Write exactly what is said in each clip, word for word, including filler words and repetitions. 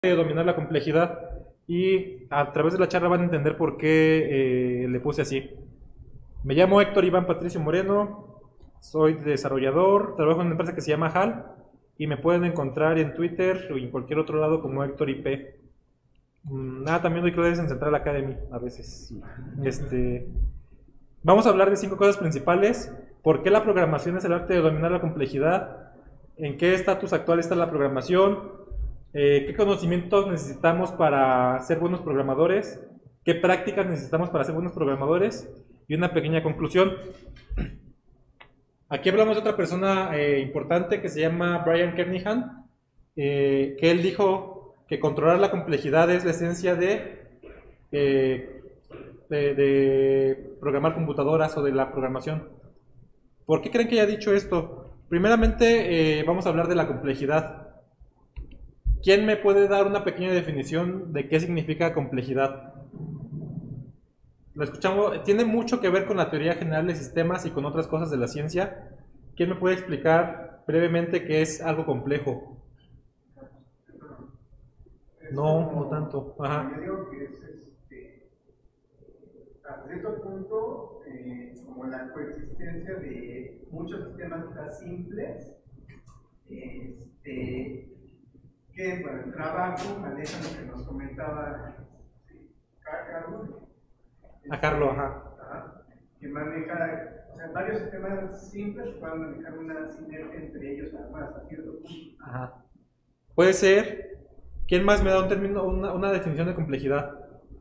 de dominar la complejidad y a través de la charla van a entender por qué eh, le puse así. Me llamo Héctor Iván Patricio Moreno, soy desarrollador, trabajo en una empresa que se llama HAL y me pueden encontrar en Twitter o en cualquier otro lado como Héctor I P. Nada, ah, también doy clases en Central Academy a veces. Este, vamos a hablar de cinco cosas principales. ¿Por qué la programación es el arte de dominar la complejidad? ¿En qué estatus actual está la programación? Eh, ¿Qué conocimientos necesitamos para ser buenos programadores? ¿Qué prácticas necesitamos para ser buenos programadores? Y una pequeña conclusión. Aquí hablamos de otra persona eh, importante que se llama Brian Kernighan, eh, que él dijo que controlar la complejidad es la esencia de, eh, de, de programar computadoras o de la programación. ¿Por qué creen que haya dicho esto? Primeramente eh, vamos a hablar de la complejidad. ¿Quién me puede dar una pequeña definición de qué significa complejidad? Lo escuchamos, tiene mucho que ver con la teoría general de sistemas y con otras cosas de la ciencia. ¿Quién me puede explicar brevemente qué es algo complejo? No, no tanto. Ajá. Yo digo que es, este, a cierto punto, eh, como la coexistencia de muchos sistemas quizás simples, este, que para el trabajo manejan lo que nos comentaba Carlos. A Carlos, ajá. Ajá, que maneja, o sea, varios sistemas simples pueden manejar una sinergia entre ellos, además, a cierto punto. Ajá. Puede ser. ¿Quién más me da un término, una, una definición de complejidad?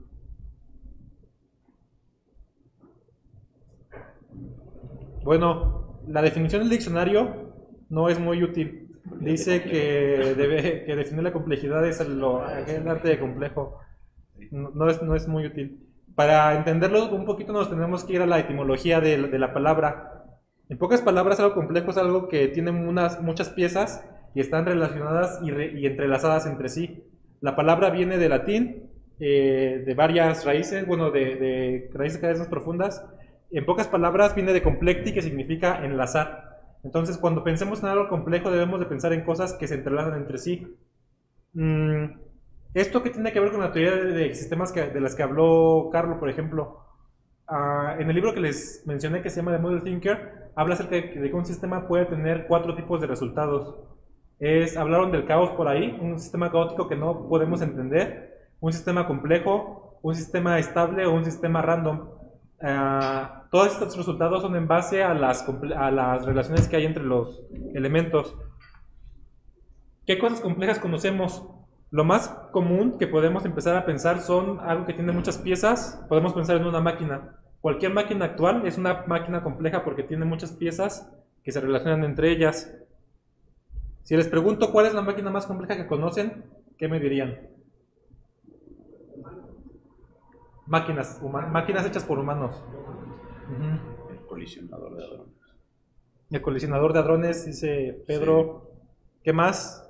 Bueno, la definición del diccionario no es muy útil. Dice que, debe, que definir la complejidad es el, lo, el arte de complejo. No, no, es, no es muy útil. Para entenderlo un poquito nos tenemos que ir a la etimología de, de la palabra. En pocas palabras, algo complejo es algo que tiene unas, muchas piezas y están relacionadas y, re, y entrelazadas entre sí. La palabra viene de latín, eh, de varias raíces, bueno, de, de raíces cada vez más profundas. En pocas palabras viene de complexi, que significa enlazar. Entonces, cuando pensemos en algo complejo, debemos de pensar en cosas que se entrelazan entre sí. Mm, ¿Esto qué tiene que ver con la teoría de, de sistemas que, de las que habló Carlos, por ejemplo? Uh, en el libro que les mencioné, que se llama The Model Thinker, habla acerca de que, de que un sistema puede tener cuatro tipos de resultados. Es, hablaron del caos por ahí, un sistema caótico que no podemos entender, un sistema complejo, un sistema estable o un sistema random. Uh, todos estos resultados son en base a las, a las relaciones que hay entre los elementos. ¿Qué cosas complejas conocemos? Lo más común que podemos empezar a pensar son algo que tiene muchas piezas. Podemos pensar en una máquina. Cualquier máquina actual es una máquina compleja porque tiene muchas piezas que se relacionan entre ellas. Si les pregunto cuál es la máquina más compleja que conocen, ¿qué me dirían? Máquinas, máquinas hechas por humanos. Uh-huh. El colisionador de hadrones. El colisionador de hadrones, dice Pedro. Sí. ¿Qué más?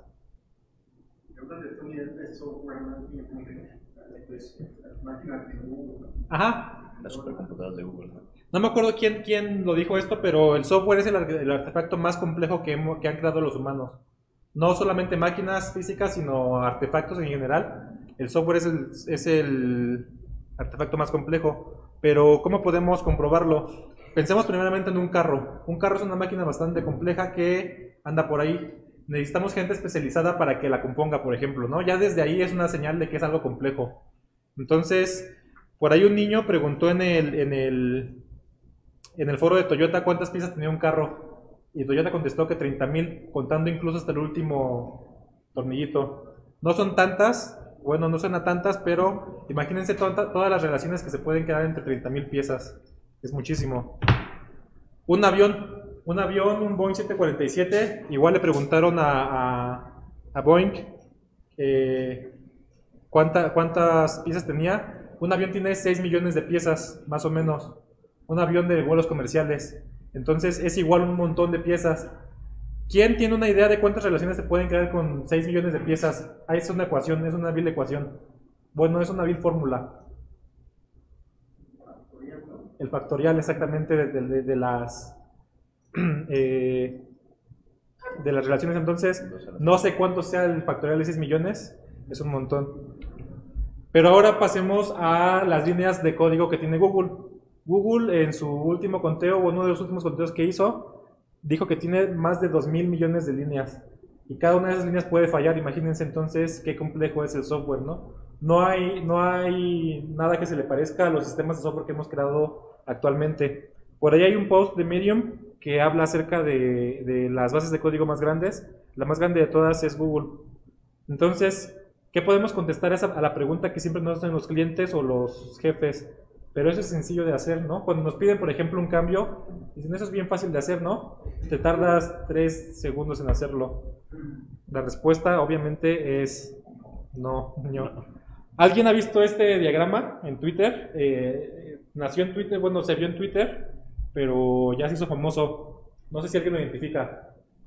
Ajá. Las supercomputadoras de Google. ¿no? No me acuerdo quién, quién lo dijo esto, pero el software es el, el artefacto más complejo que, hemos, que han creado los humanos. No solamente máquinas físicas, sino artefactos en general. El software es el, es el artefacto más complejo. Pero ¿cómo podemos comprobarlo? Pensemos primeramente en un carro. Un carro es una máquina bastante compleja que anda por ahí. Necesitamos gente especializada para que la componga, por ejemplo, ¿no? Ya desde ahí es una señal de que es algo complejo. Entonces, por ahí un niño preguntó en el, en el, en el foro de Toyota cuántas piezas tenía un carro. Y Toyota contestó que treinta mil, contando incluso hasta el último tornillito. No son tantas, bueno, no suena tantas, pero imagínense to todas las relaciones que se pueden crear entre treinta mil piezas. Es muchísimo. Un avión. Un avión, un Boeing siete cuarenta y siete, igual le preguntaron a, a, a Boeing eh, ¿cuánta, cuántas piezas tenía. Un avión tiene seis millones de piezas, más o menos. Un avión de vuelos comerciales. Entonces es igual un montón de piezas. ¿Quién tiene una idea de cuántas relaciones se pueden crear con seis millones de piezas? Ahí es una ecuación, es una vil ecuación. Bueno, es una vil fórmula. El factorial exactamente de, de, de, de las... Eh, de las relaciones. Entonces no sé cuánto sea el factorial de seis millones, es un montón. Pero ahora pasemos a las líneas de código que tiene Google. Google en su último conteo, o uno de los últimos conteos que hizo, dijo que tiene más de dos mil millones de líneas. Y cada una de esas líneas puede fallar. Imagínense entonces qué complejo es el software, ¿no? No hay, no hay nada que se le parezca a los sistemas de software que hemos creado actualmente. Por ahí hay un post de Medium que habla acerca de, de las bases de código más grandes. La más grande de todas es Google. Entonces, ¿qué podemos contestar a, a la pregunta que siempre nos hacen los clientes o los jefes? Pero eso es sencillo de hacer, ¿no? Cuando nos piden, por ejemplo, un cambio, dicen, eso es bien fácil de hacer, ¿no? Te tardas tres segundos en hacerlo. La respuesta, obviamente, es no, no. ¿Alguien ha visto este diagrama en Twitter? Eh, nació en Twitter, bueno, se vio en Twitter, pero ya se hizo famoso. No sé si alguien lo identifica.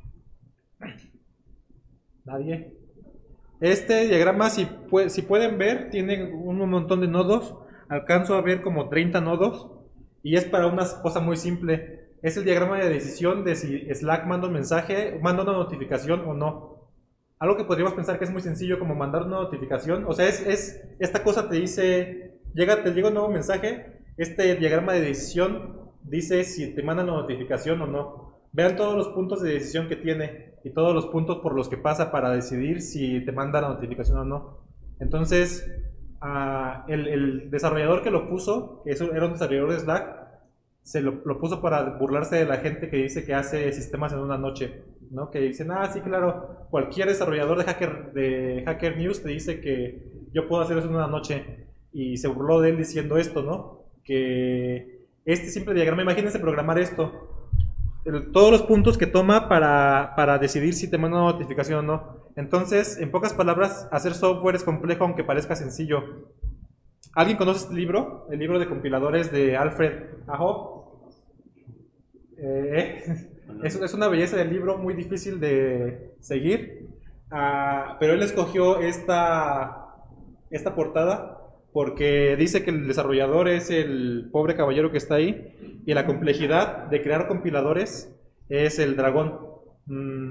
¿Nadie? Este diagrama, si, pu si pueden ver, tiene un montón de nodos. Alcanzo a ver como treinta nodos. Y es para una cosa muy simple. Es el diagrama de decisión de si Slack manda un mensaje, manda una notificación o no. Algo que podríamos pensar que es muy sencillo, como mandar una notificación. O sea, es, es esta cosa te dice, llega, te llega un nuevo mensaje. Este diagrama de decisión dice si te manda la notificación o no. Vean todos los puntos de decisión que tiene y todos los puntos por los que pasa para decidir si te manda la notificación o no. Entonces, uh, el, el desarrollador que lo puso, que era un desarrollador de Slack, se lo, lo puso para burlarse de la gente que dice que hace sistemas en una noche, ¿no? Que dicen, ah, sí, claro, cualquier desarrollador de Hacker, de Hacker News te dice que yo puedo hacer eso en una noche. Y se burló de él diciendo esto, ¿no? Que este simple diagrama, imagínense programar esto. El, todos los puntos que toma para, para decidir si te manda una notificación o no. Entonces, en pocas palabras, hacer software es complejo aunque parezca sencillo. ¿Alguien conoce este libro? El libro de compiladores de Alfred Aho. Eh, es, es una belleza del libro, muy difícil de seguir. Uh, pero él escogió esta, esta portada porque dice que el desarrollador es el pobre caballero que está ahí y la complejidad de crear compiladores es el dragón. Mm.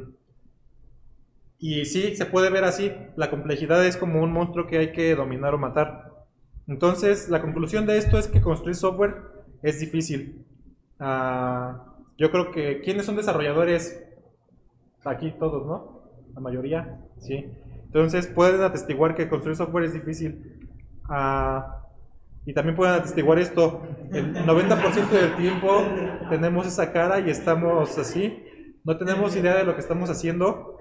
Y sí, se puede ver así, la complejidad es como un monstruo que hay que dominar o matar. Entonces, la conclusión de esto es que construir software es difícil. Uh, yo creo que, ¿quiénes son desarrolladores? Aquí todos, ¿no? La mayoría, sí. Entonces, pueden atestiguar que construir software es difícil. Uh, y también pueden atestiguar esto, el noventa por ciento del tiempo tenemos esa cara y estamos así, no tenemos idea de lo que estamos haciendo,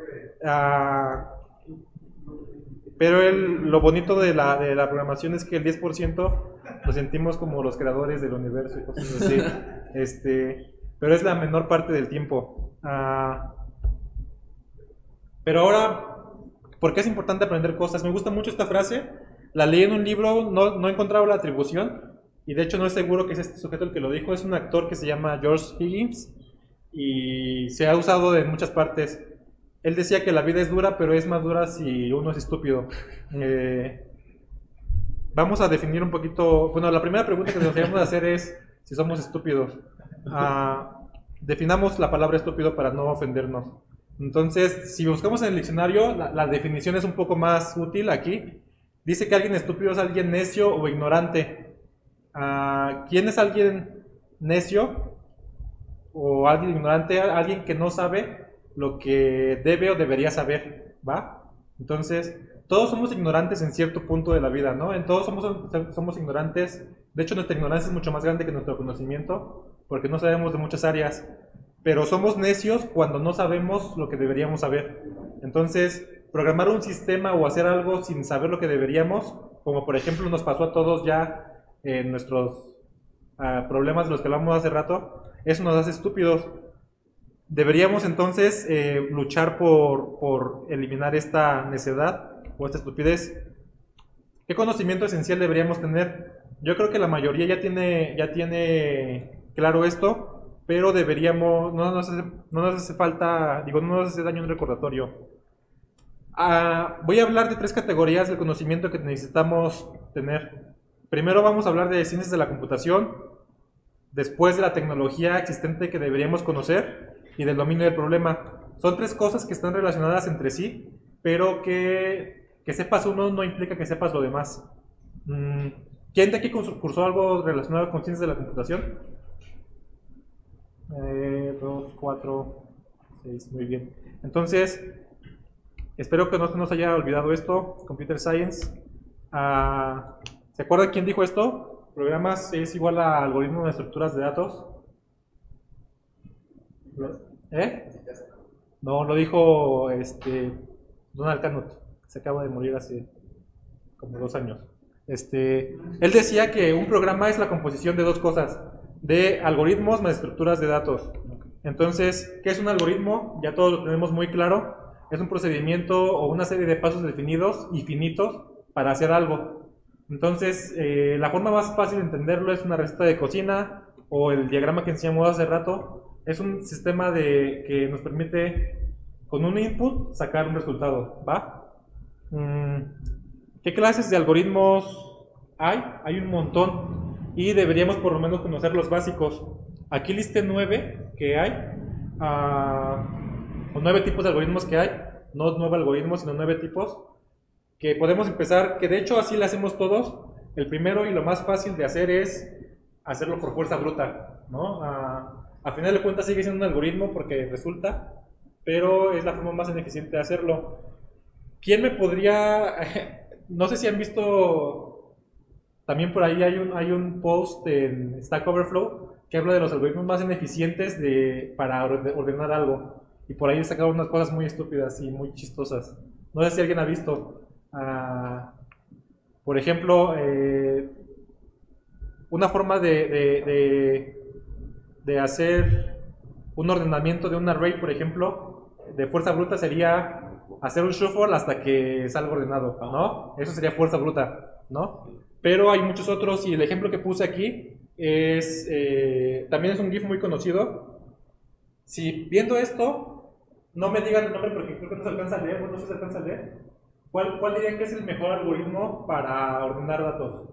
uh, pero el, lo bonito de la, de la programación es que el diez por ciento lo sentimos como los creadores del universo y cosas así, este, pero es la menor parte del tiempo. Uh, pero ahora, ¿por qué es importante aprender cosas? Me gusta mucho esta frase. La leí en un libro, no, no encontraba la atribución, y de hecho no es seguro que es este sujeto el que lo dijo, es un actor que se llama George Higgins, y se ha usado en muchas partes. Él decía que la vida es dura, pero es más dura si uno es estúpido. Eh, vamos a definir un poquito, bueno, la primera pregunta que nos debemos hacer es si somos estúpidos. Uh, definamos la palabra estúpido para no ofendernos. Entonces, si buscamos en el diccionario, la, la definición es un poco más útil aquí. Dice que alguien estúpido es alguien necio o ignorante. Uh, ¿Quién es alguien necio o alguien ignorante? Alguien que no sabe lo que debe o debería saber, ¿va? Entonces, todos somos ignorantes en cierto punto de la vida, ¿no? En todos somos, somos ignorantes. De hecho, nuestra ignorancia es mucho más grande que nuestro conocimiento, porque no sabemos de muchas áreas. Pero somos necios cuando no sabemos lo que deberíamos saber. Entonces, programar un sistema o hacer algo sin saber lo que deberíamos, como por ejemplo nos pasó a todos ya en nuestros uh, problemas de los que hablamos hace rato, eso nos hace estúpidos. Deberíamos entonces eh, luchar por, por eliminar esta necedad o esta estupidez. ¿Qué conocimiento esencial deberíamos tener? Yo creo que la mayoría ya tiene, ya tiene claro esto, pero deberíamos, no nos hace, no nos hace falta, digo, no nos hace daño un recordatorio. Uh, voy a hablar de tres categorías del conocimiento que necesitamos tener. Primero vamos a hablar de ciencias de la computación, después de la tecnología existente que deberíamos conocer y del dominio del problema. Son tres cosas que están relacionadas entre sí, pero que que sepas uno no implica que sepas lo demás. ¿Quién de aquí cursó algo relacionado con ciencias de la computación? Eh, dos, cuatro, seis, muy bien. Entonces, espero que no se nos haya olvidado esto. Computer Science. Ah, ¿se acuerda quién dijo esto? Programas es igual a algoritmo de estructuras de datos. ¿Eh? No, lo dijo este Donald Knuth. Se acaba de morir hace como dos años. Este, él decía que un programa es la composición de dos cosas, de algoritmos más estructuras de datos. Entonces, ¿qué es un algoritmo? Ya todos lo tenemos muy claro. Es un procedimiento o una serie de pasos definidos y finitos para hacer algo. Entonces, eh, la forma más fácil de entenderlo es una receta de cocina o el diagrama que enseñamos hace rato. Es un sistema de, que nos permite, con un input, sacar un resultado. ¿Va? Mm. ¿Qué clases de algoritmos hay? Hay un montón y deberíamos por lo menos conocer los básicos. Aquí listé nueve que hay, uh, o nueve tipos de algoritmos que hay, no nueve algoritmos, sino nueve tipos, que podemos empezar, que de hecho así lo hacemos todos. El primero y lo más fácil de hacer es hacerlo por fuerza bruta, ¿no? Uh, a final de cuentas sigue siendo un algoritmo porque resulta, pero es la forma más ineficiente de hacerlo. ¿Quién me podría...? No sé si han visto, también por ahí hay un, hay un post en Stack Overflow que habla de los algoritmos más ineficientes de, para ordenar algo. Y por ahí sacaron unas cosas muy estúpidas y muy chistosas. No sé si alguien ha visto. Uh, por ejemplo, eh, una forma de, de, de, de hacer un ordenamiento de un array, por ejemplo, de fuerza bruta sería hacer un shuffle hasta que salga ordenado, ¿no? Eso sería fuerza bruta, ¿no? Pero hay muchos otros y el ejemplo que puse aquí es, eh, también es un GIF muy conocido. Si viendo esto, no me digan el nombre porque creo que no se alcanza a leer, bueno, no sé si se alcanza a leer. ¿Cuál, cuál dirían que es el mejor algoritmo para ordenar datos?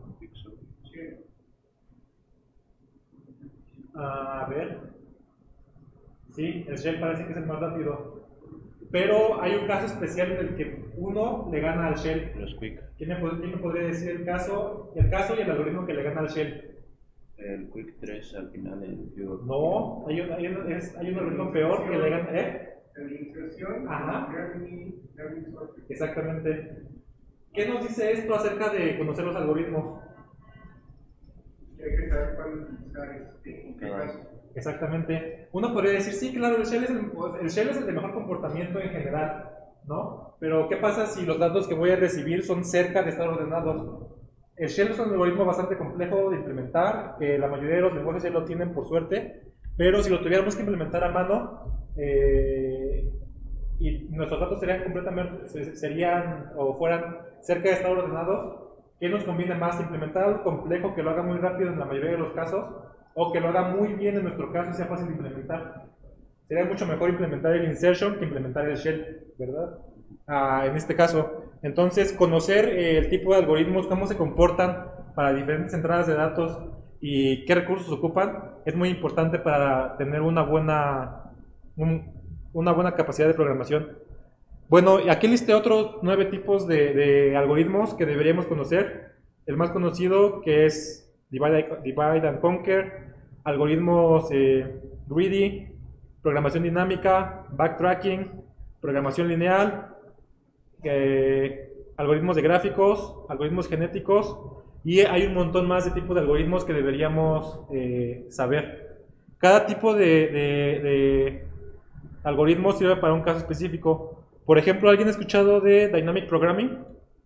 A ver. Sí, el shell parece que es el más rápido. Pero hay un caso especial en el que uno le gana al shell. Los quick. ¿Quién me, quién me podría decir el caso, el caso y el algoritmo que le gana al shell? El quick tres al final en Pure. No, hay un, hay un, es, hay un algoritmo peor que le gana. ¿Eh? La inserción. Ajá. Learning, learning software. Exactamente. ¿Qué nos dice esto acerca de conocer los algoritmos? Hay que saber cuándo utilizar este, qué caso. Exactamente. Uno podría decir, sí, claro, el shell, es el, el shell es el de mejor comportamiento en general, ¿no? Pero ¿qué pasa si los datos que voy a recibir son cerca de estar ordenados? El shell es un algoritmo bastante complejo de implementar, que la mayoría de los lenguajes ya lo tienen por suerte, pero si lo tuviéramos que implementar a mano, eh, y nuestros datos serían completamente, serían o fueran cerca de estar ordenados, ¿qué nos conviene más? ¿Implementar algo complejo que lo haga muy rápido en la mayoría de los casos? ¿O que lo haga muy bien en nuestro caso y sea fácil de implementar? Sería mucho mejor implementar el insertion que implementar el shell, ¿verdad? Ah, en este caso. Entonces, conocer eh, el tipo de algoritmos, cómo se comportan para diferentes entradas de datos y qué recursos ocupan, es muy importante para tener una buena, un, una buena capacidad de programación. Bueno, aquí listé otros nueve tipos de, de algoritmos que deberíamos conocer. El más conocido, que es Divide, divide and Conquer, algoritmos eh, greedy, programación dinámica, backtracking, programación lineal, eh, algoritmos de gráficos, algoritmos genéticos, y hay un montón más de tipos de algoritmos que deberíamos eh, saber. Cada tipo de, de, de algoritmo sirve para un caso específico. Por ejemplo, ¿alguien ha escuchado de Dynamic Programming?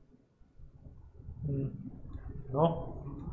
¿No?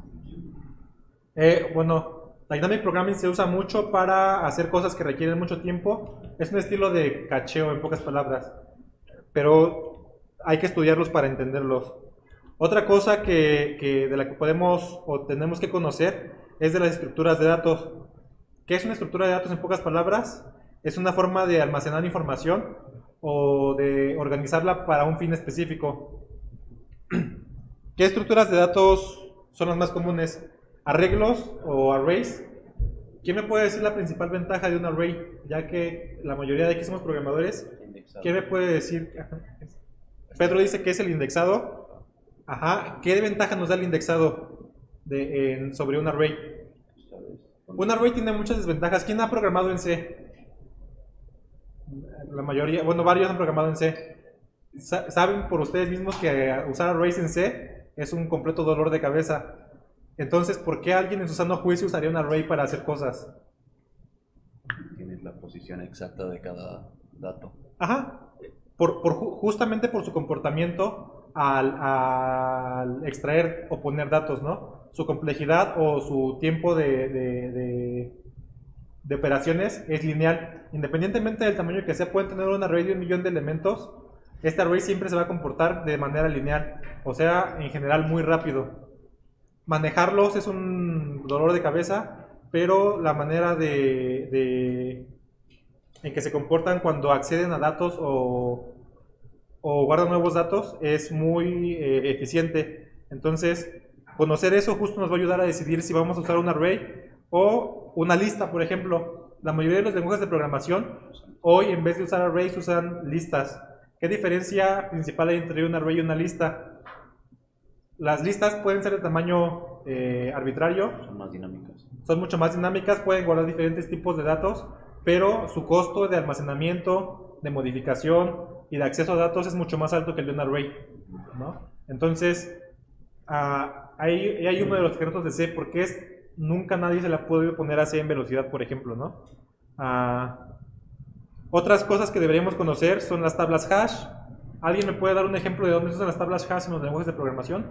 Eh, bueno, Dynamic Programming se usa mucho para hacer cosas que requieren mucho tiempo. Es un estilo de cacheo, en pocas palabras, pero hay que estudiarlos para entenderlos. Otra cosa que, que de la que podemos o tenemos que conocer es de las estructuras de datos. ¿Qué es una estructura de datos en pocas palabras? Es una forma de almacenar información o de organizarla para un fin específico. ¿Qué estructuras de datos son las más comunes? ¿Arreglos o arrays? ¿Quién me puede decir la principal ventaja de un array? Ya que la mayoría de aquí somos programadores, ¿quién me puede decir? Pedro dice que es el indexado. Ajá. ¿Qué ventaja nos da el indexado de, en, sobre un array? Un array tiene muchas desventajas. ¿Quién ha programado en C? La mayoría, bueno, varios han programado en C. Sa- Saben por ustedes mismos que usar arrays en C es un completo dolor de cabeza. Entonces, ¿por qué alguien en su sano juicio usaría un array para hacer cosas? Tienes la posición exacta de cada dato. Ajá. Por, por ju- justamente por su comportamiento al, al extraer o poner datos, ¿no? Su complejidad o su tiempo de, de, de- de operaciones es lineal. Independientemente del tamaño que sea, pueden tener un array de un millón de elementos. Este array siempre se va a comportar de manera lineal, o sea, en general muy rápido. Manejarlos es un dolor de cabeza, pero la manera de, de- en que se comportan cuando acceden a datos o, o guardan nuevos datos es muy eh, eficiente. Entonces, conocer eso justo nos va a ayudar a decidir si vamos a usar un array o una lista, por ejemplo. La mayoría de los lenguajes de programación hoy, en vez de usar arrays, usan listas. ¿Qué diferencia principal hay entre un array y una lista? Las listas pueden ser de tamaño eh, arbitrario, Son más dinámicas. son mucho más dinámicas, pueden guardar diferentes tipos de datos, pero su costo de almacenamiento, de modificación y de acceso a datos es mucho más alto que el de un array, ¿no? Entonces, ah, ahí, ahí hay uno de los secretos de C, porque es, nunca nadie se le ha podido poner a C en velocidad, por ejemplo, ¿no? Ah, otras cosas que deberíamos conocer son las tablas hash. ¿Alguien me puede dar un ejemplo de dónde se usan las tablas hash en los lenguajes de programación?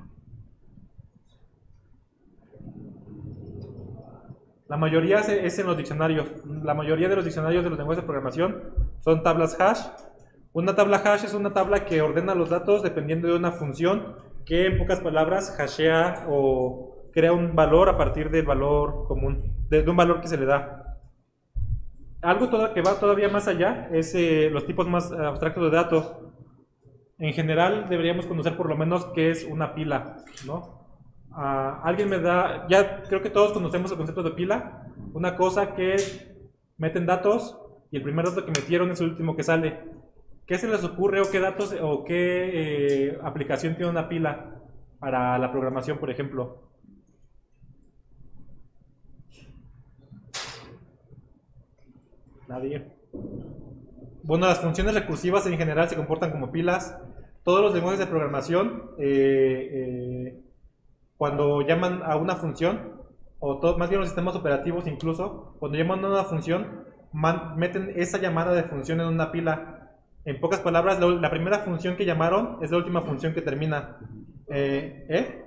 La mayoría es- es en los diccionarios. La mayoría de los diccionarios de los lenguajes de programación son tablas hash. Una tabla hash es una tabla que ordena los datos dependiendo de una función que, en pocas palabras, hashea o crea un valor a partir del valor común, de, de un valor que se le da. Algo todo- que va todavía más allá es eh, los tipos más abstractos de datos. En general deberíamos conocer por lo menos qué es una pila, ¿no? Ah, alguien me da, ya creo que todos conocemos el concepto de pila, una cosa que meten datos y el primer dato que metieron es el último que sale. ¿Qué se les ocurre o qué datos o qué eh, aplicación tiene una pila para la programación, por ejemplo? Nadie. Bueno, las funciones recursivas en general se comportan como pilas. Todos los lenguajes de programación, eh, eh, cuando llaman a una función, o todo, más bien los sistemas operativos incluso, cuando llaman a una función, man- meten esa llamada de función en una pila. En pocas palabras, la, la primera función que llamaron es la última función que termina. Eh, ¿eh?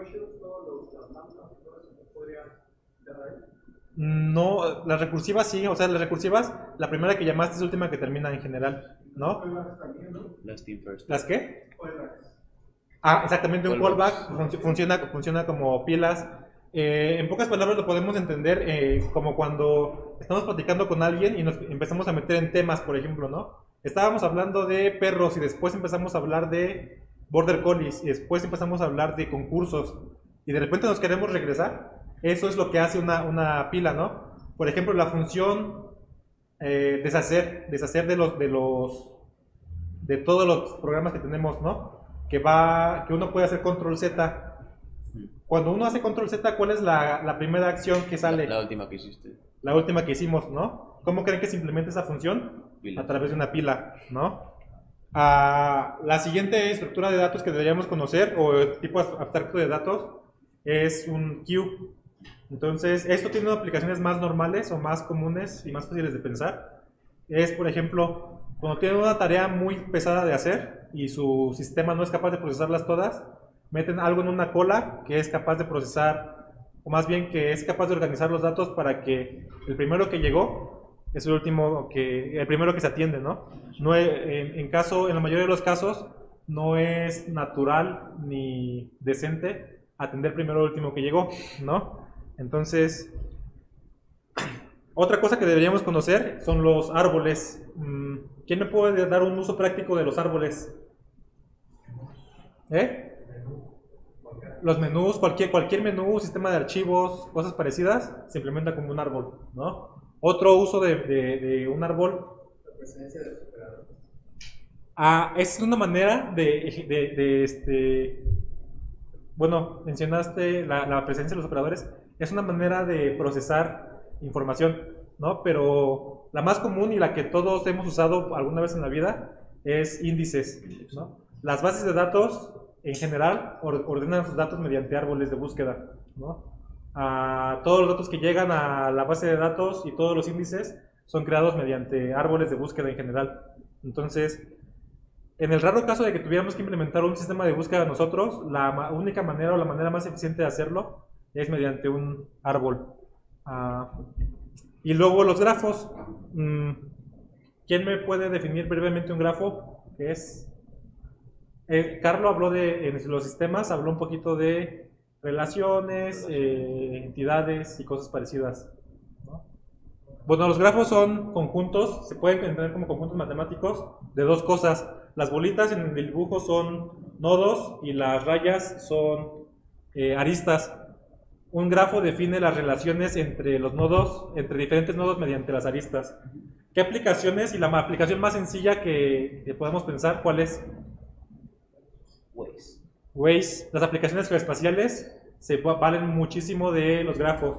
No, las recursivas sí, o sea, las recursivas, la primera que llamaste es la última que termina en general, ¿no? Last in first. ¿Las qué? Ah, exactamente, un Callbacks. callback func- funciona, funciona como pilas. Eh, en pocas palabras lo podemos entender eh, como cuando estamos platicando con alguien y nos empezamos a meter en temas, por ejemplo, ¿no? Estábamos hablando de perros y después empezamos a hablar de border collies y después empezamos a hablar de concursos y de repente nos queremos regresar. Eso es lo que hace una, una pila, ¿no? Por ejemplo, la función eh, deshacer, deshacer de los, de los, de todos los programas que tenemos, ¿no? Que va, que uno puede hacer control Z. Cuando uno hace control Z, ¿cuál es la, la primera acción que sale? La, la última que hiciste. La última que hicimos, ¿no? ¿Cómo creen que se implementa esa función? Pila. A través de una pila, ¿no? Ah, la siguiente estructura de datos que deberíamos conocer, o el tipo abstracto de datos, es un queue. Entonces, esto tiene aplicaciones más normales o más comunes y más fáciles de pensar. Es, por ejemplo, cuando tienen una tarea muy pesada de hacer y su sistema no es capaz de procesarlas todas, meten algo en una cola que es capaz de procesar, o más bien que es capaz de organizar los datos para que el primero que llegó es el último que, el primero que se atiende, ¿no? No es- en, en caso, en la mayoría de los casos, no es natural ni decente atender primero al último que llegó, ¿no? Entonces, otra cosa que deberíamos conocer son los árboles. Mm, ¿Quién me puede dar un uso práctico de los árboles? ¿Eh? Los menús, cualquier, cualquier menú, sistema de archivos, cosas parecidas, se implementa como un árbol, ¿no? Otro uso de, de- de un árbol. Ah, es una manera de, de, de este, bueno, mencionaste la, la presencia de los operadores, es una manera de procesar información, ¿no? Pero la más común y la que todos hemos usado alguna vez en la vida es índices, ¿no? Las bases de datos, en general, or, ordenan sus datos mediante árboles de búsqueda, ¿no? Ah, todos los datos que llegan a la base de datos y todos los índices son creados mediante árboles de búsqueda en general. Entonces, en el raro caso de que tuviéramos que implementar un sistema de búsqueda nosotros, la única manera o la manera más eficiente de hacerlo es mediante un árbol. Uh, y luego los grafos. Mm, ¿Quién me puede definir brevemente un grafo? ¿Qué es? Eh, Carlos habló de en los sistemas, habló un poquito de relaciones, eh, entidades y cosas parecidas, ¿no? Bueno, los grafos son conjuntos, se pueden entender como conjuntos matemáticos de dos cosas. Las bolitas en el dibujo son nodos y las rayas son eh, aristas. Un grafo define las relaciones entre los nodos, entre diferentes nodos mediante las aristas. ¿Qué aplicaciones? Y la aplicación más sencilla que, que podemos pensar, ¿cuál es? Waze. Waze. Las aplicaciones geoespaciales se valen muchísimo de los grafos.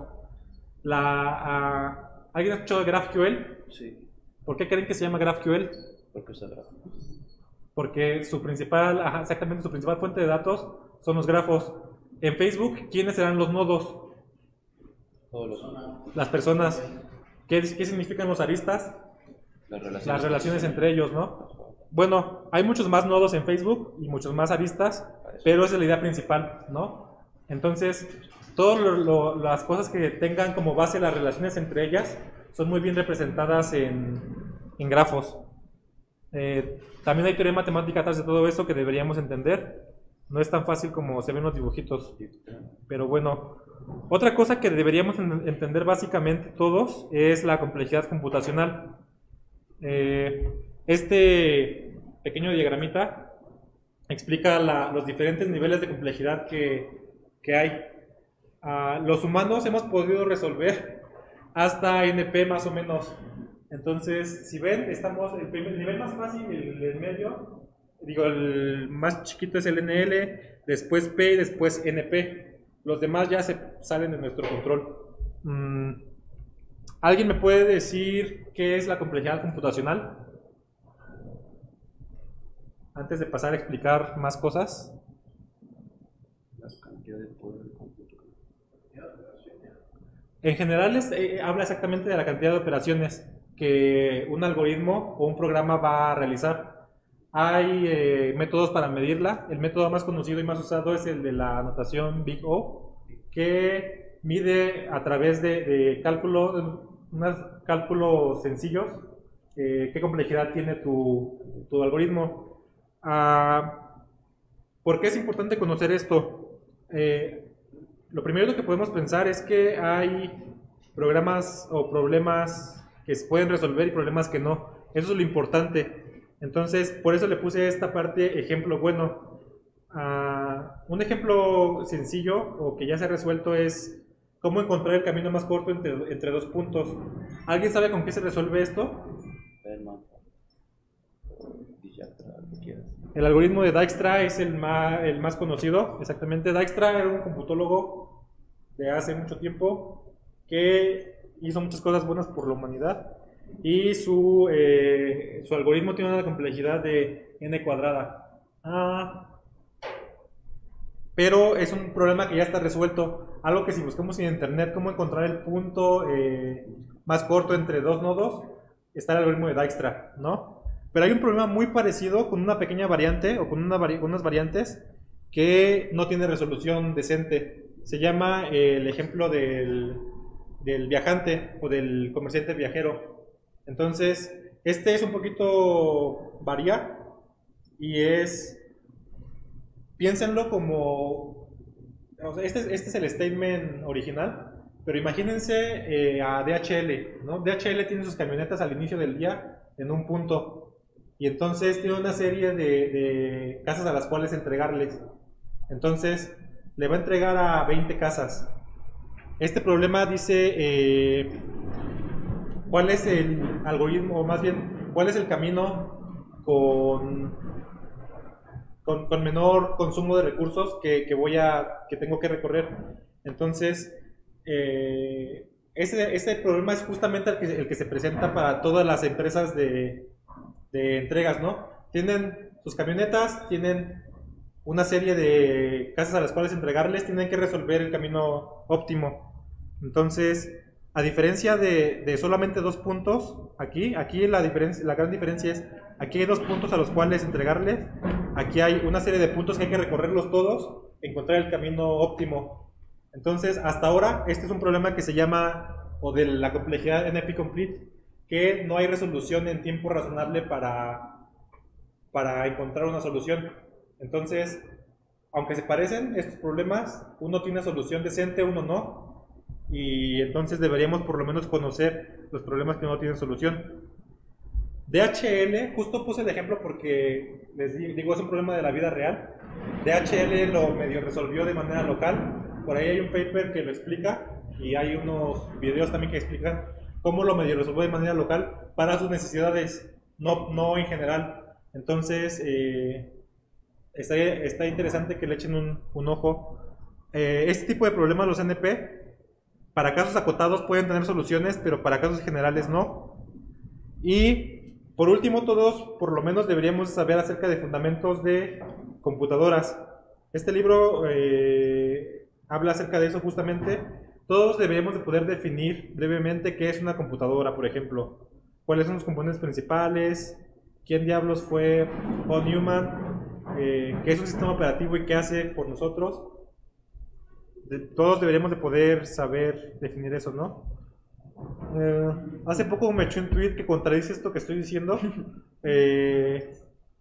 La, uh, ¿Alguien ha escuchado de GraphQL? Sí. ¿Por qué creen que se llama GraphQL? Porque usa grafos. Porque su principal, ajá, exactamente su principal fuente de datos son los grafos. En Facebook, ¿quiénes serán los nodos? Todos los... Las personas. ¿Qué, qué significan los aristas? Las relaciones, Las relaciones entre ellos, ¿no? Bueno, hay muchos más nodos en Facebook y muchos más aristas, pero esa es la idea principal, ¿no? Entonces, todas las cosas que tengan como base las relaciones entre ellas son muy bien representadas en, en grafos. Eh, también hay teoría matemática atrás de todo eso que deberíamos entender. No es tan fácil como se ven los dibujitos. Pero bueno, otra cosa que deberíamos entender básicamente todos es la complejidad computacional. Eh, este pequeño diagramita explica la, los diferentes niveles de complejidad que, que hay. Uh, los humanos hemos podido resolver hasta N P más o menos. Entonces, si ven, estamos el, primer, el nivel más fácil, el del medio, digo, el más chiquito es el N L, después P y después N P. Los demás ya se salen de nuestro control. Mm. ¿Alguien me puede decir qué es la complejidad computacional? Antes de pasar a explicar más cosas. La cantidad de poder del cómputo. En general es, eh, habla exactamente de la cantidad de operaciones que un algoritmo o un programa va a realizar. Hay eh, métodos para medirla. El método más conocido y más usado es el de la notación Big O, que mide a través de, de cálculo, unos cálculos sencillos, eh, qué complejidad tiene tu, tu algoritmo. Ah, ¿por qué es importante conocer esto? Eh, lo primero que podemos pensar es que hay programas o problemas que se pueden resolver y problemas que no. Eso es lo importante. Entonces, por eso le puse esta parte ejemplo bueno. Uh, un ejemplo sencillo o que ya se ha resuelto es cómo encontrar el camino más corto entre, entre dos puntos. ¿Alguien sabe con qué se resuelve esto? El algoritmo de Dijkstra es el más, el más conocido. Exactamente, Dijkstra era un computólogo de hace mucho tiempo que hizo muchas cosas buenas por la humanidad y su, eh, su algoritmo tiene una complejidad de n cuadrada. Ah, pero es un problema que ya está resuelto. Algo que si buscamos en internet cómo encontrar el punto eh, más corto entre dos nodos, está el algoritmo de Dijkstra, ¿no? Pero hay un problema muy parecido con una pequeña variante o con una vari unas variantes que no tiene resolución decente. Se llama eh, el ejemplo del, del viajante o del comerciante viajero. Entonces, este es un poquito varía y es, piénsenlo como, o sea, este, este es el statement original, pero imagínense eh, a D H L, ¿no? D H L tiene sus camionetas al inicio del día en un punto y entonces tiene una serie de, de casas a las cuales entregarles. Entonces, le va a entregar a veinte casas. Este problema dice eh, cuál es el algoritmo, o más bien, cuál es el camino con, con, con menor consumo de recursos que, que, voy a, que tengo que recorrer. Entonces, eh, ese, ese problema es justamente el que, el que se presenta para todas las empresas de, de entregas, ¿no? Tienen sus camionetas, tienen una serie de casas a las cuales entregarles, tienen que resolver el camino óptimo. Entonces, a diferencia de, de solamente dos puntos, aquí, aquí la, diferencia, la gran diferencia es, aquí hay dos puntos a los cuales entregarles, aquí hay una serie de puntos que hay que recorrerlos todos, encontrar el camino óptimo. Entonces, hasta ahora, este es un problema que se llama, o de la complejidad N P-complete, que no hay resolución en tiempo razonable para, para encontrar una solución. Entonces, aunque se parecen estos problemas, uno tiene una solución decente, uno no. Y entonces deberíamos por lo menos conocer los problemas que no tienen solución. D H L, justo puse el ejemplo porque les digo, es un problema de la vida real. D H L lo medio resolvió de manera local. Por ahí hay un paper que lo explica y hay unos videos también que explican cómo lo medio resolvió de manera local para sus necesidades, no, no en general. Entonces, eh, está, está interesante que le echen un, un ojo. Eh, este tipo de problemas, los N P, para casos acotados pueden tener soluciones, pero para casos generales no. Y por último, todos por lo menos deberíamos saber acerca de fundamentos de computadoras. Este libro eh, habla acerca de eso justamente. Todos deberíamos de poder definir brevemente qué es una computadora, por ejemplo. Cuáles son los componentes principales, quién diablos fue Von Neumann, eh, qué es un sistema operativo y qué hace por nosotros. De, todos deberíamos de poder saber definir eso, ¿no? Eh, hace poco me eché un tweet que contradice esto que estoy diciendo. Eh,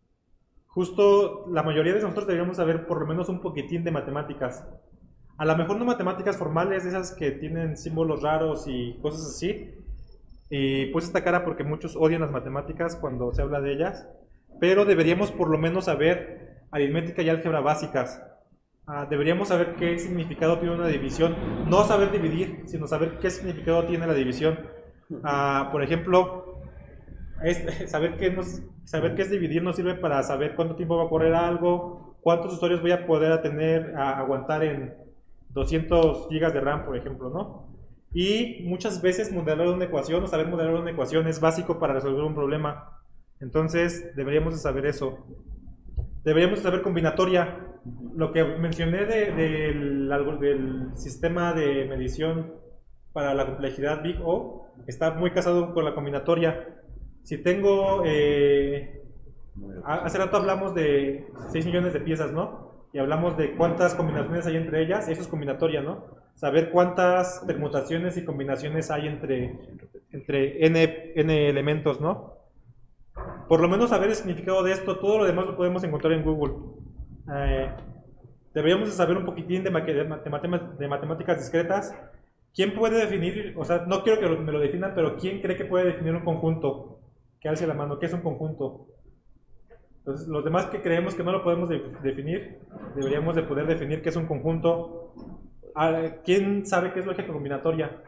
justo la mayoría de nosotros deberíamos saber por lo menos un poquitín de matemáticas. A lo mejor no matemáticas formales, esas que tienen símbolos raros y cosas así. Y puse esta cara porque muchos odian las matemáticas cuando se habla de ellas. Pero deberíamos por lo menos saber aritmética y álgebra básicas. Uh, deberíamos saber qué significado tiene una división, no saber dividir, sino saber qué significado tiene la división. Uh, por ejemplo, es, saber, qué nos, saber qué es dividir nos sirve para saber cuánto tiempo va a correr algo, cuántos usuarios voy a poder tener, a aguantar en doscientos gigas de RAM, por ejemplo, ¿no? Y muchas veces modelar una ecuación o saber modelar una ecuación es básico para resolver un problema. Entonces, deberíamos de saber eso. Deberíamos de saber combinatoria. Lo que mencioné de, de, del, del sistema de medición para la complejidad Big O está muy casado con la combinatoria. Si tengo, eh, hace rato hablamos de seis millones de piezas, ¿no? Y hablamos de cuántas combinaciones hay entre ellas, eso es combinatoria, ¿no? Saber cuántas permutaciones y combinaciones hay entre, entre n, n elementos, ¿no? Por lo menos saber el significado de esto, todo lo demás lo podemos encontrar en Google. Eh, deberíamos de saber un poquitín de, de, de matemáticas discretas. ¿Quién puede definir, o sea, no quiero que me lo definan, pero quién cree que puede definir un conjunto? Que alce la mano, ¿qué es un conjunto? Entonces, los demás que creemos que no lo podemos de, definir, deberíamos de poder definir qué es un conjunto. ¿Quién sabe qué es lógica combinatoria?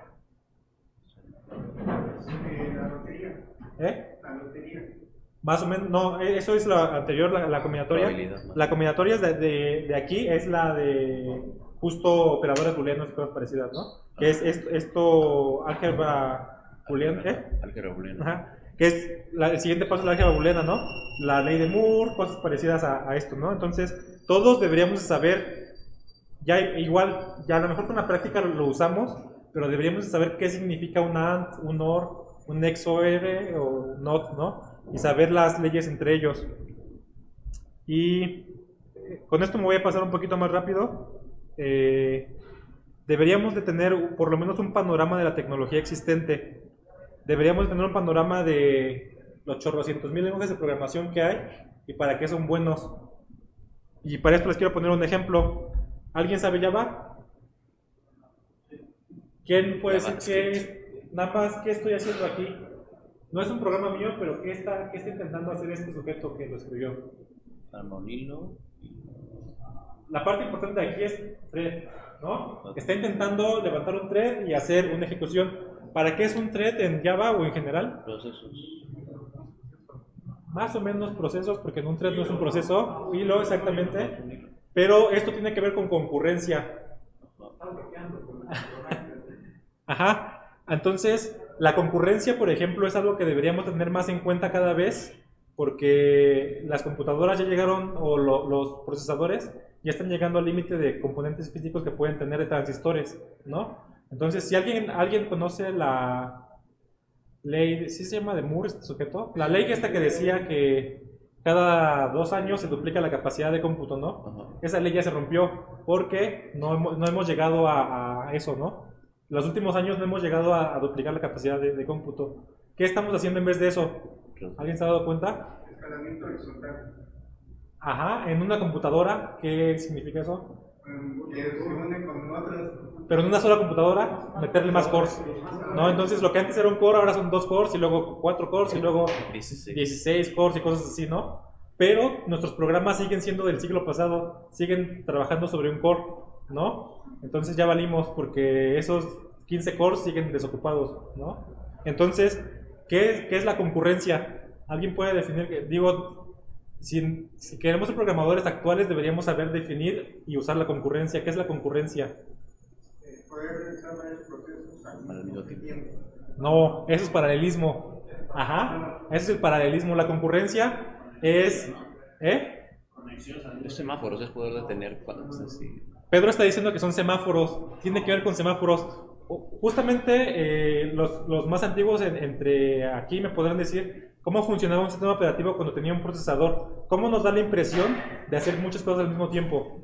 La lotería. ¿Eh? La lotería. Más o menos, no, eso es la anterior, la, la combinatoria. La combinatoria de, de, de aquí es la de justo operadores booleanos y cosas parecidas, ¿no? Que es esto, esto álgebra booleana, ¿eh? Álgebra booleana. Ajá. Que es la, el siguiente paso de la álgebra booleana, ¿no? La ley de Moore, cosas parecidas a, a esto, ¿no? Entonces, todos deberíamos saber, ya igual, ya a lo mejor con la práctica lo, lo usamos, pero deberíamos saber qué significa un AND, un OR, un X O R o NOT, ¿no? Y saber las leyes entre ellos. Y con esto me voy a pasar un poquito más rápido. Eh, deberíamos de tener por lo menos un panorama de la tecnología existente. Deberíamos tener un panorama de los chorrocientos mil lenguajes de programación que hay y para qué son buenos. Y para esto les quiero poner un ejemplo. ¿Alguien sabe Java? ¿Quién puede decir qué es? Nada más, ¿qué estoy haciendo aquí? No es un programa mío, pero ¿qué está, qué está intentando hacer este sujeto que lo escribió? Armonilo. La parte importante de aquí es thread, ¿no? Está intentando levantar un thread y hacer una ejecución. ¿Para qué es un thread en Java o en general? Procesos. más o menos procesos, porque en un thread no es un proceso, hilo exactamente, pero esto tiene que ver con concurrencia. Ajá, entonces la concurrencia, por ejemplo, es algo que deberíamos tener más en cuenta cada vez, porque las computadoras ya llegaron, o lo, los procesadores ya están llegando al límite de componentes físicos que pueden tener de transistores, ¿no? Entonces, si alguien, alguien conoce la ley, ¿sí se llama de Moore este sujeto? La ley esta que decía que cada dos años se duplica la capacidad de cómputo, ¿no? Ajá. Esa ley ya se rompió porque no hemos, no hemos llegado a, a eso, ¿no? Los últimos años no hemos llegado a, a duplicar la capacidad de, de cómputo. ¿Qué estamos haciendo en vez de eso? ¿Alguien se ha dado cuenta? Escalamiento horizontal. Ajá, en una computadora, ¿qué significa eso? Que se une con otras. Pero en una sola computadora, meterle más cores, ¿no? Entonces lo que antes era un core, ahora son dos cores, y luego cuatro cores, y luego dieciséis. dieciséis cores y cosas así, ¿no? Pero nuestros programas siguen siendo del siglo pasado, siguen trabajando sobre un core, ¿no? Entonces ya valimos porque esos quince cores siguen desocupados, ¿no? Entonces, ¿qué es, qué es la concurrencia? ¿Alguien puede definir? Que, digo, si, si queremos ser programadores actuales, deberíamos saber definir y usar la concurrencia. ¿Qué es la concurrencia? Eh, poder realizar varios procesos Al mismo tiempo. No, eso es paralelismo. Ajá, ese es el paralelismo. La concurrencia es... ¿Eh? Los semáforos es poder detener cuando es así. Pedro está diciendo que son semáforos. Tiene que ver con semáforos. Justamente eh, los, los más antiguos en, entre aquí me podrán decir cómo funcionaba un sistema operativo cuando tenía un procesador. ¿Cómo nos da la impresión de hacer muchas cosas al mismo tiempo?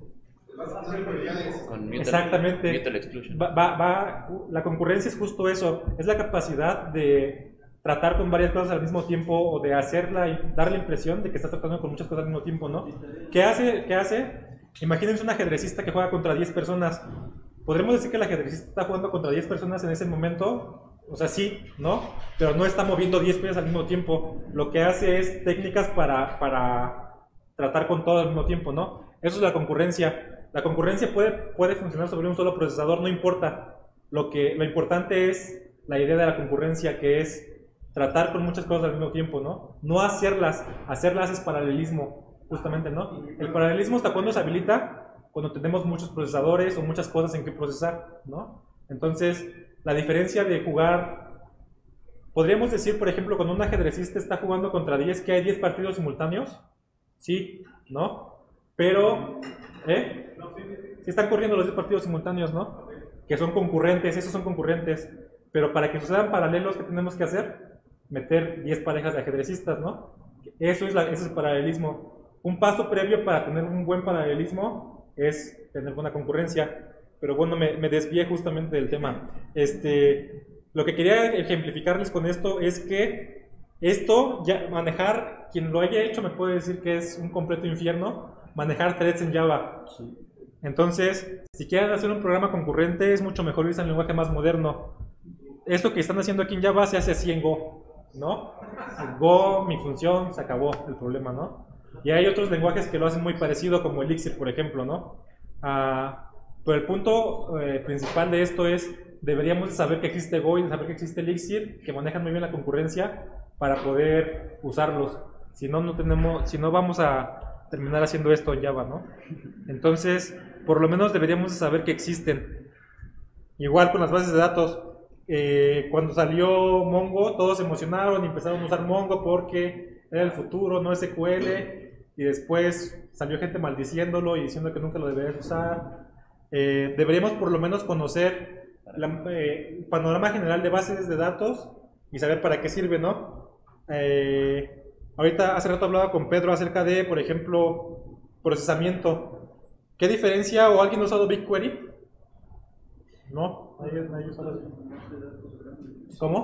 Con mutual, Exactamente. mutual exclusion. Va, va, va, la concurrencia es justo eso. Es la capacidad de tratar con varias cosas al mismo tiempo, o de hacerla, dar la impresión de que estás tratando con muchas cosas al mismo tiempo, ¿no? ¿Qué hace? ¿Qué hace? Imagínense un ajedrecista que juega contra diez personas. ¿Podremos decir que el ajedrecista está jugando contra diez personas en ese momento? O sea, sí, ¿no? Pero no está moviendo diez piezas al mismo tiempo. Lo que hace es técnicas para, para tratar con todo al mismo tiempo, ¿no? Eso es la concurrencia. La concurrencia puede, puede funcionar sobre un solo procesador, no importa. Lo, que, lo importante es la idea de la concurrencia, que es tratar con muchas cosas al mismo tiempo, ¿no? No hacerlas. Hacerlas es paralelismo, justamente, ¿no? El paralelismo, ¿hasta cuándo se habilita? Cuando tenemos muchos procesadores o muchas cosas en que procesar, ¿no? Entonces, la diferencia de jugar, podríamos decir, por ejemplo, cuando un ajedrecista está jugando contra diez, que hay diez partidos simultáneos, sí, ¿no? Pero, ¿eh? Sí están corriendo los diez partidos simultáneos, ¿no? Que son concurrentes, esos son concurrentes, pero para que sucedan paralelos, ¿qué tenemos que hacer? Meter diez parejas de ajedrecistas, ¿no? Eso es, la, eso es el paralelismo. Un paso previo para tener un buen paralelismo es tener buena concurrencia. Pero bueno, me, me desvié justamente del tema. Este, lo que quería ejemplificarles con esto es que esto, ya manejar, quien lo haya hecho me puede decir que es un completo infierno, manejar threads en Java. Entonces, si quieren hacer un programa concurrente, es mucho mejor irse a un lenguaje más moderno. Esto que están haciendo aquí en Java se hace así en Go, ¿no? En Go, mi función, se acabó el problema, ¿no? Y hay otros lenguajes que lo hacen muy parecido, como Elixir, por ejemplo, ¿no? Ah... Pero el punto eh, principal de esto es, deberíamos saber que existe Go y saber que existe Elixir, que manejan muy bien la concurrencia para poder usarlos. Si no, no tenemos, si no vamos a terminar haciendo esto en Java, ¿no? Entonces, por lo menos deberíamos saber que existen. Igual con las bases de datos. Eh, cuando salió Mongo, todos se emocionaron y empezaron a usar Mongo porque era el futuro, no S Q L. Y después salió gente maldiciéndolo y diciendo que nunca lo deberías usar. Eh, deberíamos por lo menos conocer la, eh, el panorama general de bases de datos y saber para qué sirve, ¿no? Eh, ahorita hace rato hablaba con Pedro acerca de, por ejemplo, procesamiento. ¿Qué diferencia? ¿O alguien ha usado BigQuery? No, nadie, nadie ha usado. ¿Cómo?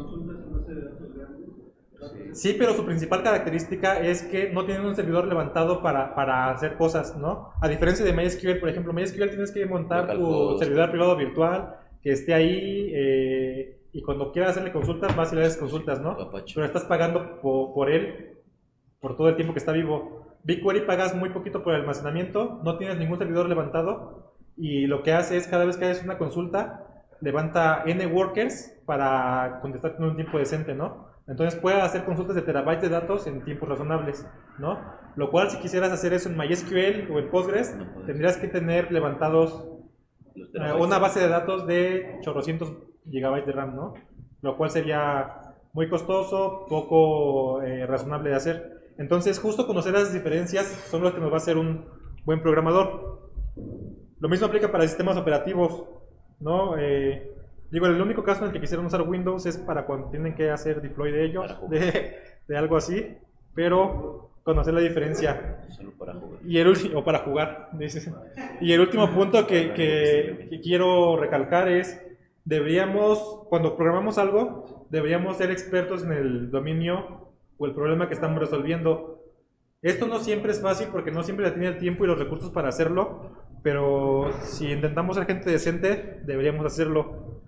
Sí, pero su principal característica es que no tienen un servidor levantado para, para hacer cosas, ¿no? A diferencia de MySQL, por ejemplo, MySQL tienes que montar Local tu host. servidor privado virtual, que esté ahí, eh, y cuando quieras hacerle consultas, vas y le das consultas, ¿no? Apache. Pero estás pagando por, por él, por todo el tiempo que está vivo. BigQuery pagas muy poquito por el almacenamiento, no tienes ningún servidor levantado, y lo que hace es, cada vez que haces una consulta, levanta N workers para contestar en un tiempo decente, ¿no? Entonces puede hacer consultas de terabytes de datos en tiempos razonables, ¿no? Lo cual, si quisieras hacer eso en MySQL o en Postgres, No tendrías que tener levantados Los eh, terabytes. una base de datos de chorrocientos gigabytes de RAM, ¿no? Lo cual sería muy costoso, poco eh, razonable de hacer. Entonces, justo conocer las diferencias son lo que nos va a hacer un buen programador. Lo mismo aplica para sistemas operativos, ¿no? Eh, digo, el único caso en el que quisieran usar Windows es para cuando tienen que hacer deploy de ellos, Para jugar. de, de algo así, pero conocer la diferencia. Solo para jugar. Y el último, o para jugar, dices. Y el último punto que, que, que quiero recalcar es, deberíamos, cuando programamos algo, deberíamos ser expertos en el dominio o el problema que estamos resolviendo. Esto no siempre es fácil porque no siempre se tiene el tiempo y los recursos para hacerlo, pero si intentamos ser gente decente, deberíamos hacerlo.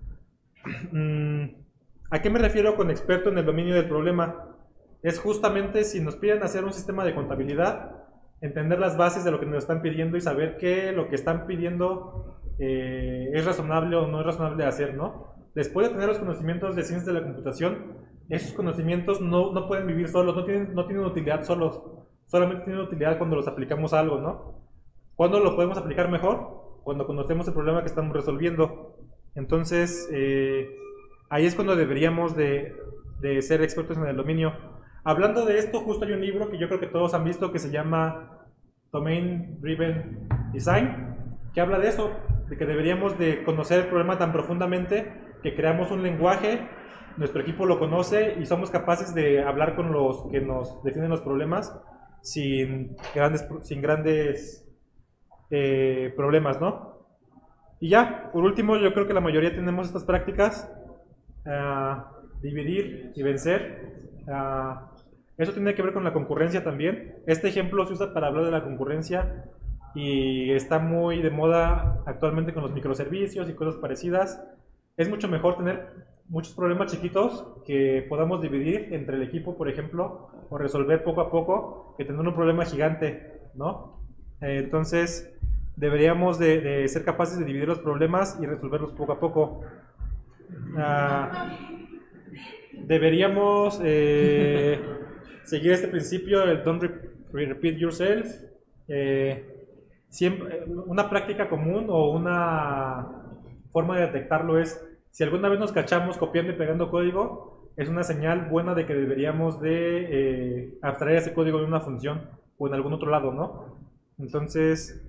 ¿A qué me refiero con experto en el dominio del problema? Es justamente si nos piden hacer un sistema de contabilidad, entender las bases de lo que nos están pidiendo y saber que lo que están pidiendo eh, es razonable o no es razonable de hacer, ¿no? Después de tener los conocimientos de ciencias de la computación, esos conocimientos no, no pueden vivir solos, no tienen, no tienen utilidad solos, solamente tienen utilidad cuando los aplicamos a algo, ¿no? ¿Cuándo lo podemos aplicar mejor? Cuando conocemos el problema que estamos resolviendo. Entonces, eh, ahí es cuando deberíamos de, de ser expertos en el dominio. Hablando de esto, justo hay un libro que yo creo que todos han visto que se llama Domain Driven Design, que habla de eso, de que deberíamos de conocer el problema tan profundamente que creamos un lenguaje, nuestro equipo lo conoce y somos capaces de hablar con los que nos definen los problemas sin grandes, sin grandes eh, problemas, ¿no? Y ya, por último, yo creo que la mayoría tenemos estas prácticas, uh, dividir y vencer. Uh, eso tiene que ver con la concurrencia también. Este ejemplo se usa para hablar de la concurrencia y está muy de moda actualmente con los microservicios y cosas parecidas. Es mucho mejor tener muchos problemas chiquitos que podamos dividir entre el equipo, por ejemplo, o resolver poco a poco, que tener un problema gigante, ¿no? Eh, entonces, deberíamos de, de ser capaces de dividir los problemas y resolverlos poco a poco. Uh, deberíamos eh, seguir este principio, el don't repeat yourself. Eh, siempre, una práctica común o una forma de detectarlo es, si alguna vez nos cachamos copiando y pegando código, es una señal buena de que deberíamos de eh, abstraer ese código de una función o en algún otro lado, ¿no? Entonces,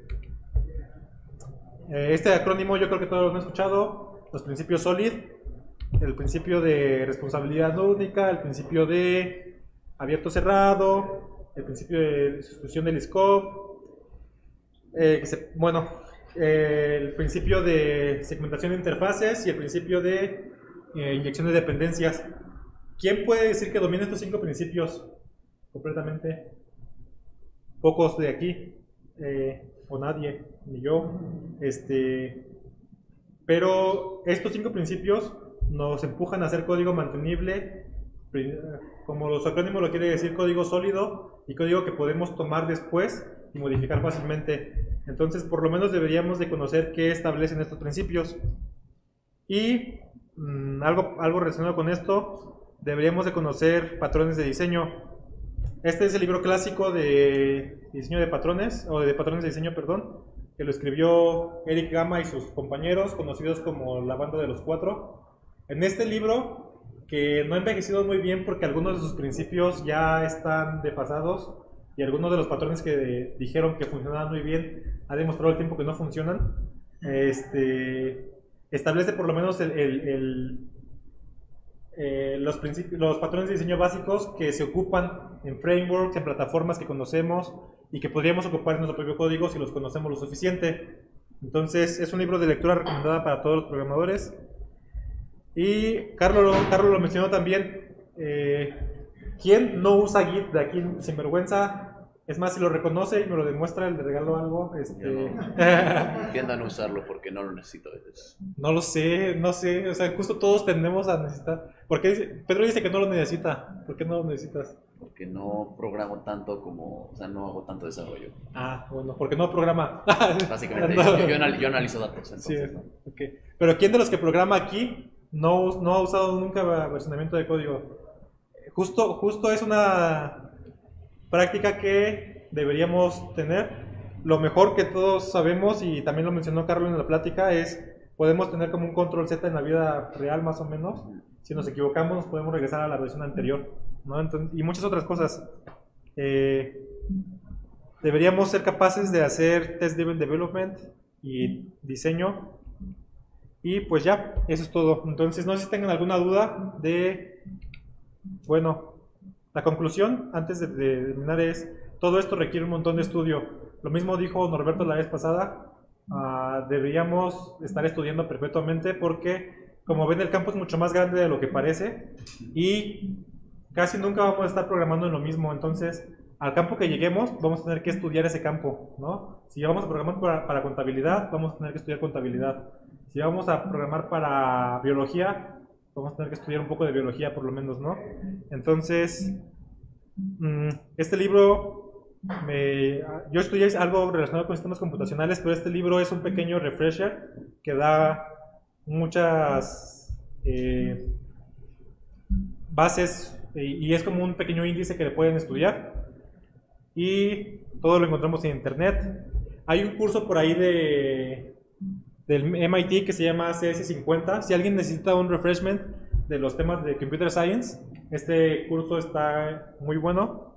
eh, este acrónimo yo creo que todos lo han escuchado, los principios SOLID, el principio de responsabilidad única, el principio de abierto cerrado, el principio de sustitución del scope, eh, que se, bueno, eh, el principio de segmentación de interfaces y el principio de eh, inyección de dependencias. ¿Quién puede decir que domina estos cinco principios completamente? Pocos de aquí, eh, o nadie, ni yo. Este, pero estos cinco principios nos empujan a hacer código mantenible, como su acrónimo lo quiere decir, código sólido y código que podemos tomar después y modificar fácilmente. Entonces, por lo menos deberíamos de conocer qué establecen estos principios. Y mmm, algo, algo relacionado con esto, deberíamos de conocer patrones de diseño. Este es el libro clásico de diseño de patrones, o de patrones de diseño, perdón, que lo escribió Eric Gama y sus compañeros, conocidos como la banda de los cuatro. En este libro, que no ha envejecido muy bien porque algunos de sus principios ya están desfasados y algunos de los patrones que dijeron que funcionaban muy bien ha demostrado el tiempo que no funcionan, este, establece por lo menos el, el, el, eh, los, principios, los patrones de diseño básicos que se ocupan en frameworks, en plataformas que conocemos y que podríamos ocupar en nuestro propio código si los conocemos lo suficiente. Entonces, es un libro de lectura recomendada para todos los programadores. Y Carlos, Carlos lo mencionó también. Eh, ¿Quién no usa Git de aquí sin vergüenza? Es más, si lo reconoce y me lo demuestra, le regalo algo. Este... Tiendan a usarlo porque no lo necesito a veces. No lo sé, no sé. O sea, justo todos tendemos a necesitar. ¿Por qué dice? Pedro dice que no lo necesita. ¿Por qué no lo necesitas? Porque no programo tanto como, o sea, no hago tanto desarrollo. Ah, bueno, porque no programa. Básicamente, no. yo, yo, anal yo analizo datos, entonces, sí, ¿no? Okay. Pero ¿quién de los que programa aquí no, no ha usado nunca versionamiento de código? justo, justo es una práctica que deberíamos tener. Lo mejor que todos sabemos, y también lo mencionó Carlos en la plática, es podemos tener como un control Z en la vida real más o menos. Si nos equivocamos nos podemos regresar a la versión anterior, ¿no? Entonces, y muchas otras cosas. Eh, deberíamos ser capaces de hacer test driven development y diseño. Y pues ya, eso es todo. Entonces no sé si tengan alguna duda de, bueno, la conclusión antes de, de terminar es, todo esto requiere un montón de estudio. Lo mismo dijo Norberto la vez pasada, uh, deberíamos estar estudiando perpetuamente porque, como ven, el campo es mucho más grande de lo que parece y casi nunca vamos a estar programando en lo mismo. Entonces, al campo que lleguemos, vamos a tener que estudiar ese campo, ¿no? Si vamos a programar para, para contabilidad, vamos a tener que estudiar contabilidad. Si vamos a programar para biología, vamos a tener que estudiar un poco de biología por lo menos, ¿no? Entonces, este libro, me, yo estudié algo relacionado con sistemas computacionales, pero este libro es un pequeño refresher que da muchas eh, bases y, y es como un pequeño índice que le pueden estudiar y todo lo encontramos en internet. Hay un curso por ahí de del M I T que se llama C S cincuenta. Si alguien necesita un refreshment de los temas de Computer Science, este curso está muy bueno.